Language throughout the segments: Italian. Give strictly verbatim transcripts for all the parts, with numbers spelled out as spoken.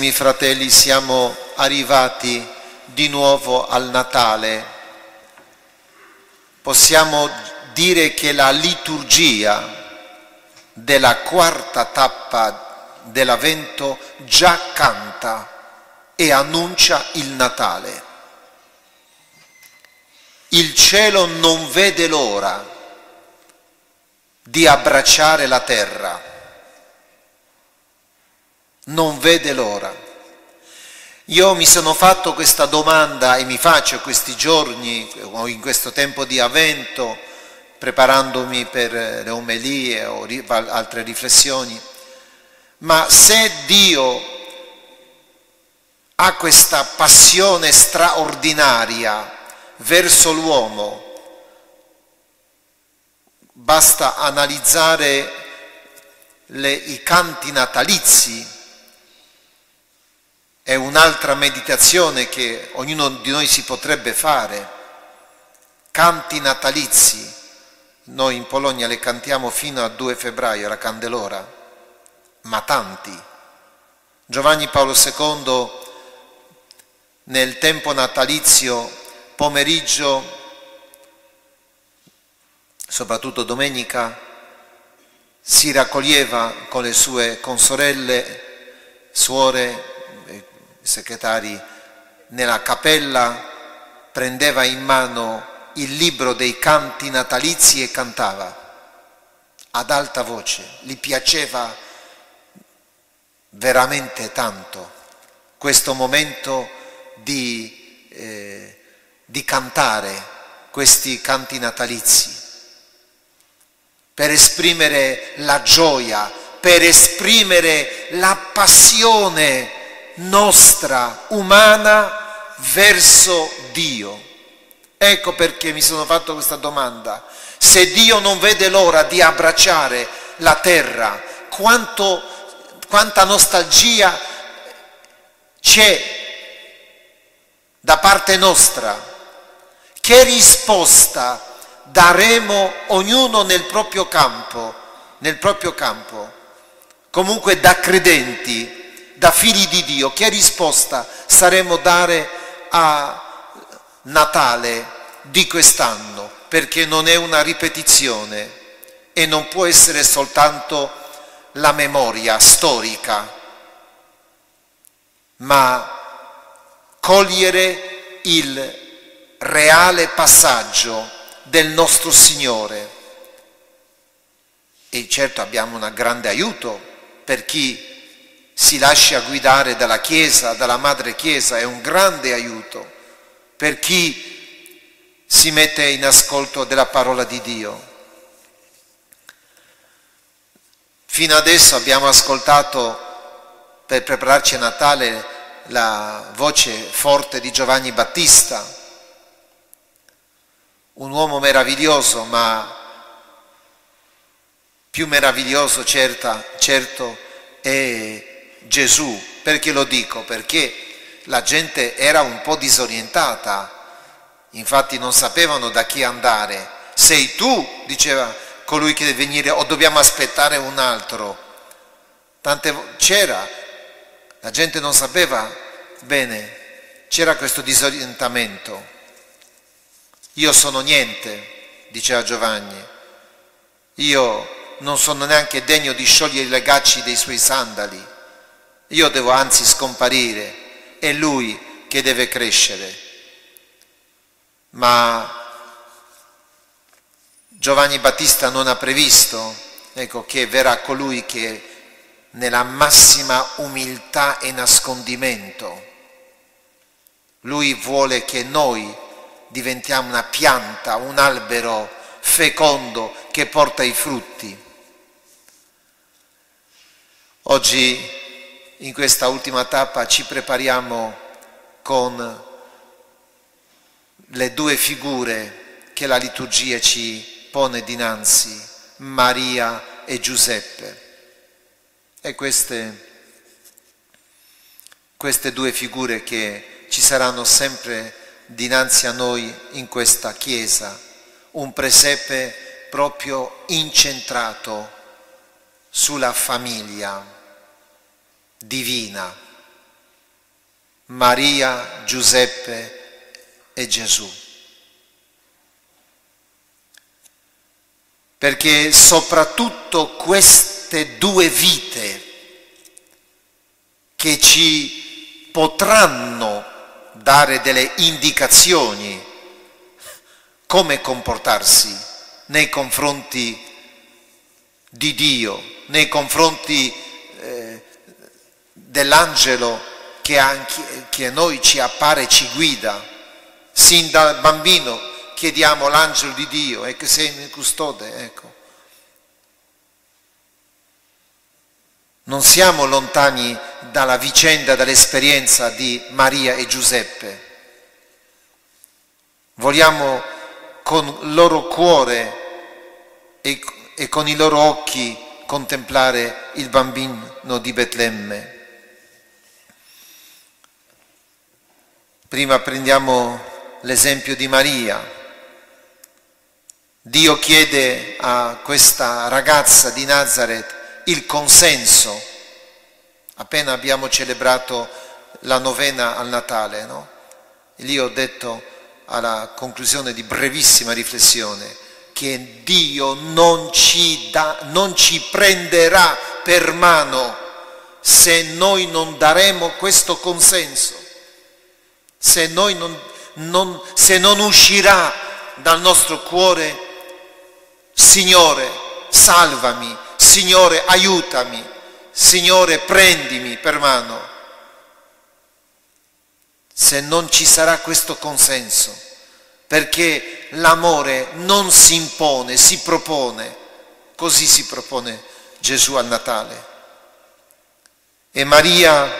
Carissimi fratelli, siamo arrivati di nuovo al Natale. Possiamo dire che la liturgia della quarta tappa dell'Avvento già canta e annuncia il Natale. Il cielo non vede l'ora di abbracciare la terra. Non vede l'ora. Io mi sono fatto questa domanda e mi faccio questi giorni o in questo tempo di Avvento, preparandomi per le omelie o altre riflessioni, ma se Dio ha questa passione straordinaria verso l'uomo, basta analizzare le, i canti natalizi. È un'altra meditazione che ognuno di noi si potrebbe fare. Canti natalizi. Noi in Polonia le cantiamo fino a due febbraio, la Candelora, ma tanti. Giovanni Paolo secondo nel tempo natalizio, pomeriggio, soprattutto domenica, si raccoglieva con le sue consorelle, suore, segretari, nella cappella, prendeva in mano il libro dei canti natalizi e cantava ad alta voce. Gli piaceva veramente tanto questo momento di, eh, di cantare questi canti natalizi, per esprimere la gioia, per esprimere la passione nostra, umana, verso Dio. Ecco perché mi sono fatto questa domanda. Se Dio non vede l'ora di abbracciare la terra, quanto, quanta nostalgia c'è da parte nostra? Che risposta daremo ognuno nel proprio campo, nel proprio campo, comunque da credenti, da figli di Dio? Che risposta saremo dare a Natale di quest'anno? Perché non è una ripetizione e non può essere soltanto la memoria storica, ma cogliere il reale passaggio del nostro Signore. E certo abbiamo un grande aiuto per chi si lascia guidare dalla Chiesa, dalla Madre Chiesa, è un grande aiuto per chi si mette in ascolto della parola di Dio. Fino adesso abbiamo ascoltato, per prepararci a Natale, la voce forte di Giovanni Battista, un uomo meraviglioso, ma più meraviglioso certa, certo è Gesù. Perché lo dico? Perché la gente era un po' disorientata, infatti non sapevano da chi andare. Sei tu, diceva colui che deve venire, o dobbiamo aspettare un altro? Tante c'era, la gente non sapeva bene, c'era questo disorientamento. Io sono niente, diceva Giovanni, io non sono neanche degno di sciogliere i legacci dei suoi sandali. Io devo anzi scomparire, è lui che deve crescere. Ma Giovanni Battista non ha previsto, ecco, che verrà colui che nella massima umiltà e nascondimento, lui vuole che noi diventiamo una pianta, un albero fecondo che porta i frutti. Oggi, in questa ultima tappa, ci prepariamo con le due figure che la liturgia ci pone dinanzi, Maria e Giuseppe. E queste, queste due figure che ci saranno sempre dinanzi a noi in questa Chiesa, un presepe proprio incentrato sulla famiglia divina, Maria, Giuseppe e Gesù. Perché soprattutto queste due vite che ci potranno dare delle indicazioni come comportarsi nei confronti di Dio, nei confronti eh, dell'angelo che, anche, che a noi ci appare e ci guida. Sin da bambino chiediamo l'angelo di Dio e che sei il custode, ecco. Non siamo lontani dalla vicenda, dall'esperienza di Maria e Giuseppe. Vogliamo con il loro cuore e, e con i loro occhi contemplare il bambino di Betlemme. Prima prendiamo l'esempio di Maria. Dio chiede a questa ragazza di Nazareth il consenso. Appena abbiamo celebrato la novena al Natale, no? E lì ho detto alla conclusione di brevissima riflessione che Dio non ci, da, non ci prenderà per mano se noi non daremo questo consenso, se, noi non, non, se non uscirà dal nostro cuore: Signore, salvami, Signore, aiutami, Signore, prendimi per mano. Se non ci sarà questo consenso, perché l'amore non si impone, si propone, così si propone Gesù al Natale. E Maria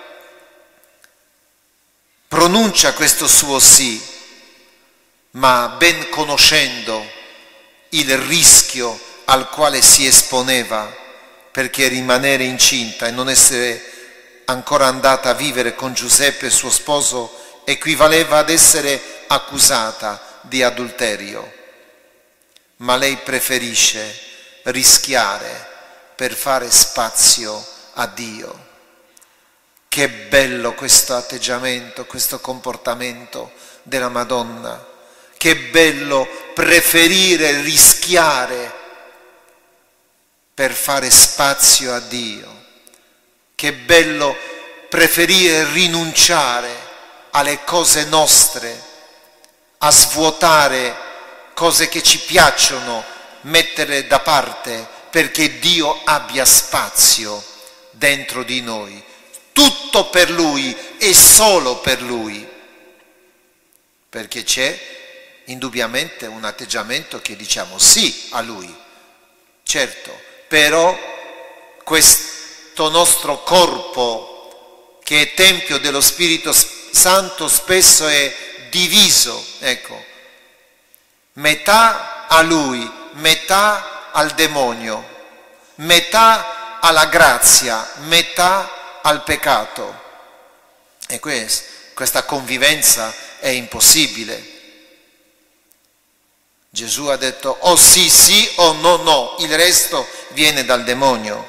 pronuncia questo suo sì, ma ben conoscendo il rischio al quale si esponeva, perché rimanere incinta e non essere ancora andata a vivere con Giuseppe, suo sposo, equivaleva ad essere accusata di adulterio. Ma lei preferisce rischiare per fare spazio a Dio. Che bello questo atteggiamento, questo comportamento della Madonna. Che bello preferire rischiare per fare spazio a Dio. Che bello preferire rinunciare alle cose nostre, a svuotare cose che ci piacciono, mettere da parte perché Dio abbia spazio dentro di noi. Tutto per Lui e solo per Lui. Perché c'è indubbiamente un atteggiamento che diciamo sì a Lui, certo, però questo nostro corpo che è tempio dello Spirito Santo spesso è diviso, ecco, metà a Lui, metà al demonio, metà alla grazia, metà al peccato. E questa convivenza è impossibile. Gesù ha detto o sì sì o no no, il resto viene dal demonio.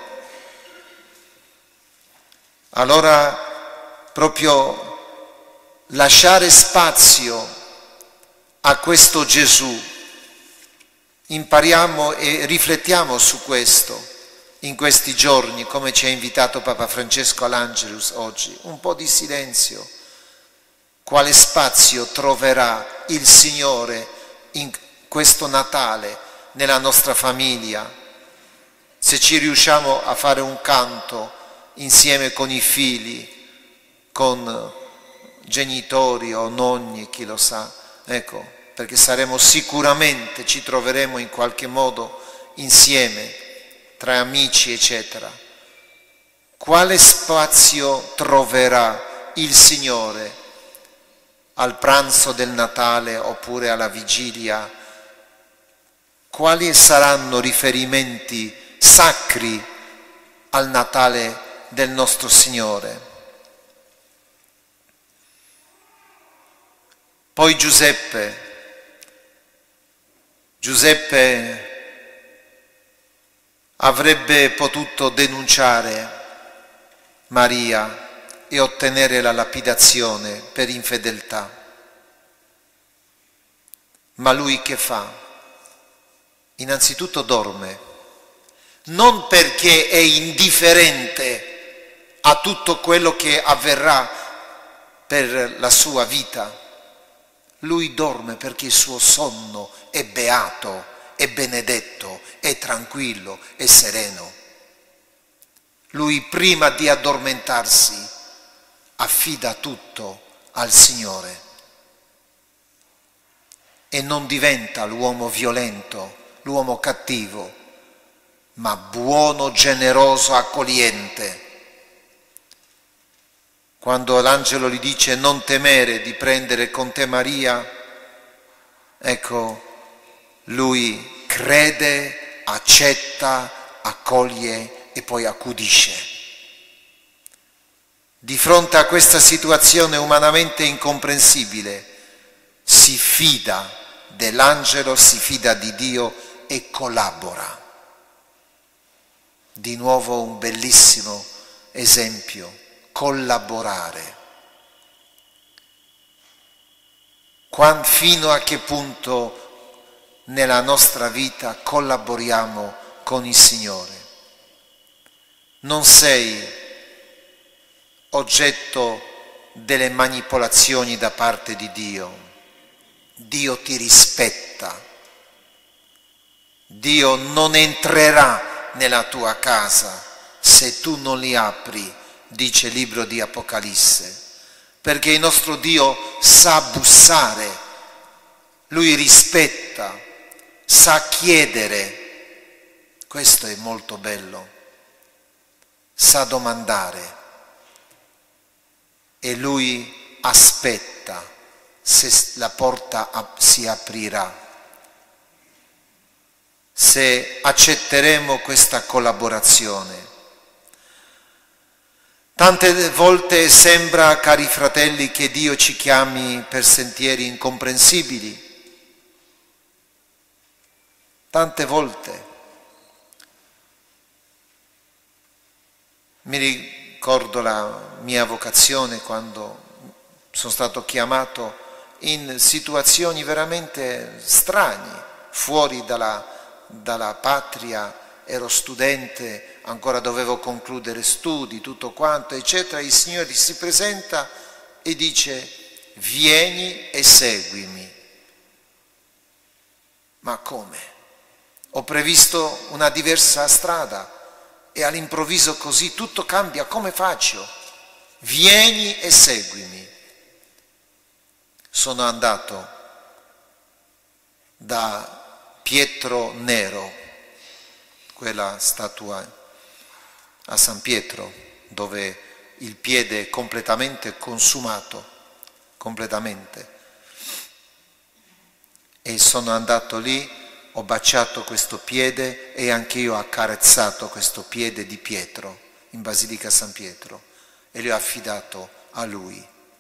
Allora proprio lasciare spazio a questo Gesù, impariamo e riflettiamo su questo in questi giorni, come ci ha invitato Papa Francesco all'Angelus oggi, un po' di silenzio. Quale spazio troverà il Signore in questo Natale nella nostra famiglia? Se ci riusciamo a fare un canto insieme con i figli, con genitori o nonni, chi lo sa, ecco, perché saremo sicuramente, ci troveremo in qualche modo insieme, tra amici, eccetera. Quale spazio troverà il Signore al pranzo del Natale oppure alla vigilia? Quali saranno riferimenti sacri al Natale del nostro Signore? Poi Giuseppe, Giuseppe avrebbe potuto denunciare Maria e ottenere la lapidazione per infedeltà. Ma lui che fa? Innanzitutto dorme, non perché è indifferente a tutto quello che avverrà per la sua vita. Lui dorme perché il suo sonno è beato, è benedetto, è tranquillo, è sereno. Lui prima di addormentarsi affida tutto al Signore e non diventa l'uomo violento, l'uomo cattivo, ma buono, generoso, accogliente. Quando l'angelo gli dice non temere di prendere con te Maria, ecco, lui crede, accetta, accoglie e poi accudisce. Di fronte a questa situazione umanamente incomprensibile, si fida dell'angelo, si fida di Dio e collabora. Di nuovo un bellissimo esempio, collaborare. Quando, fino a che punto nella nostra vita collaboriamo con il Signore? Non sei oggetto delle manipolazioni da parte di Dio. Dio ti rispetta. Dio non entrerà nella tua casa se tu non li apri, dice il libro di Apocalisse, perché il nostro Dio sa bussare, Lui rispetta, sa chiedere, questo è molto bello, sa domandare e Lui aspetta se la porta si aprirà. Se accetteremo questa collaborazione. Tante volte sembra, cari fratelli, che Dio ci chiami per sentieri incomprensibili. Tante volte. Mi ricordo la mia vocazione quando sono stato chiamato in situazioni veramente strane, fuori dalla dalla patria, ero studente, ancora dovevo concludere studi, tutto quanto, eccetera. Il Signore si presenta e dice: vieni e seguimi. Ma come? Ho previsto una diversa strada e all'improvviso così tutto cambia, come faccio? Vieni e seguimi. Sono andato da Pietro Nero, quella statua a San Pietro, dove il piede è completamente consumato, completamente. E sono andato lì, ho baciato questo piede e anche io ho accarezzato questo piede di Pietro, in Basilica San Pietro, e li ho affidato a lui.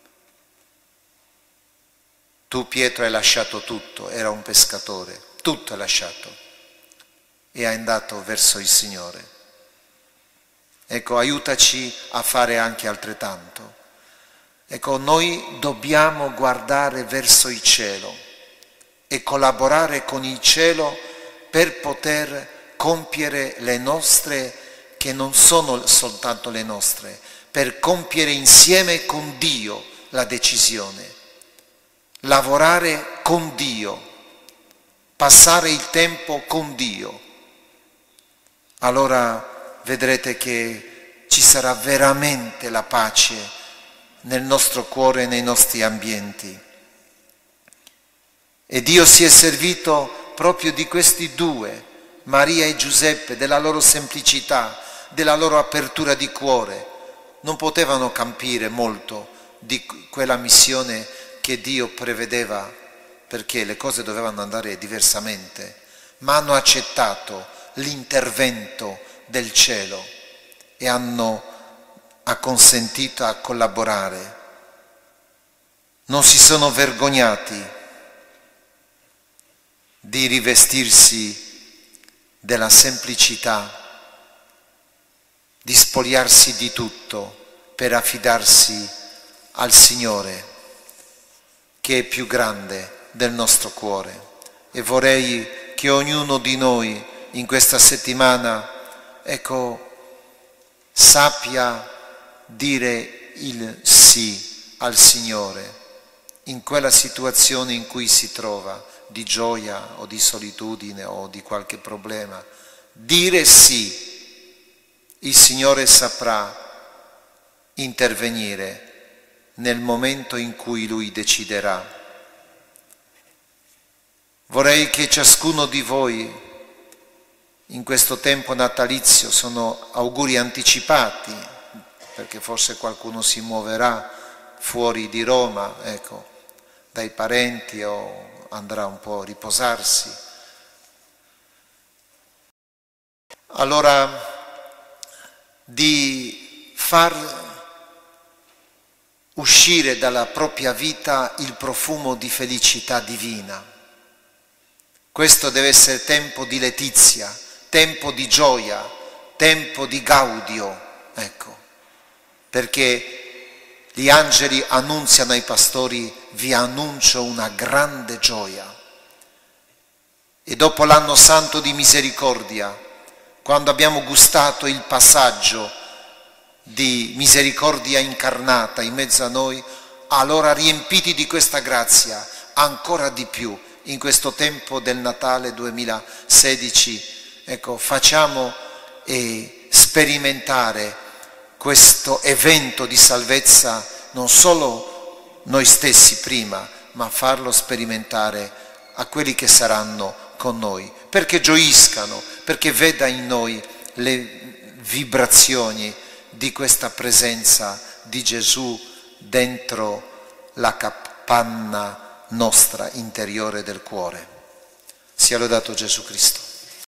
Tu, Pietro, hai lasciato tutto, era un pescatore. Tutto è lasciato e è andato verso il Signore. Ecco, aiutaci a fare anche altrettanto. Ecco, noi dobbiamo guardare verso il cielo e collaborare con il cielo per poter compiere le nostre, che non sono soltanto le nostre, per compiere insieme con Dio la decisione, lavorare con Dio, passare il tempo con Dio. Allora vedrete che ci sarà veramente la pace nel nostro cuore e nei nostri ambienti. E Dio si è servito proprio di questi due, Maria e Giuseppe, della loro semplicità, della loro apertura di cuore. Non potevano capire molto di quella missione che Dio prevedeva, perché le cose dovevano andare diversamente, ma hanno accettato l'intervento del cielo e hanno acconsentito a collaborare. Non si sono vergognati di rivestirsi della semplicità, di spogliarsi di tutto per affidarsi al Signore, che è più grande del nostro cuore. E vorrei che ognuno di noi in questa settimana, ecco, sappia dire il sì al Signore in quella situazione in cui si trova, di gioia o di solitudine o di qualche problema. Dire sì, il Signore saprà intervenire nel momento in cui Lui deciderà. Vorrei che ciascuno di voi in questo tempo natalizio, sono auguri anticipati, perché forse qualcuno si muoverà fuori di Roma, ecco, dai parenti o andrà un po' a riposarsi. Allora, di far uscire dalla propria vita il profumo di felicità divina. Questo deve essere tempo di letizia, tempo di gioia, tempo di gaudio, ecco, perché gli angeli annunziano ai pastori: vi annuncio una grande gioia. E dopo l'anno santo di misericordia, quando abbiamo gustato il passaggio di misericordia incarnata in mezzo a noi, allora riempiti di questa grazia ancora di più in questo tempo del Natale duemilasedici, ecco, facciamo e sperimentare questo evento di salvezza non solo noi stessi prima, ma farlo sperimentare a quelli che saranno con noi, perché gioiscano, perché veda in noi le vibrazioni di questa presenza di Gesù dentro la capanna nostra interiore del cuore. Sia lodato Gesù Cristo.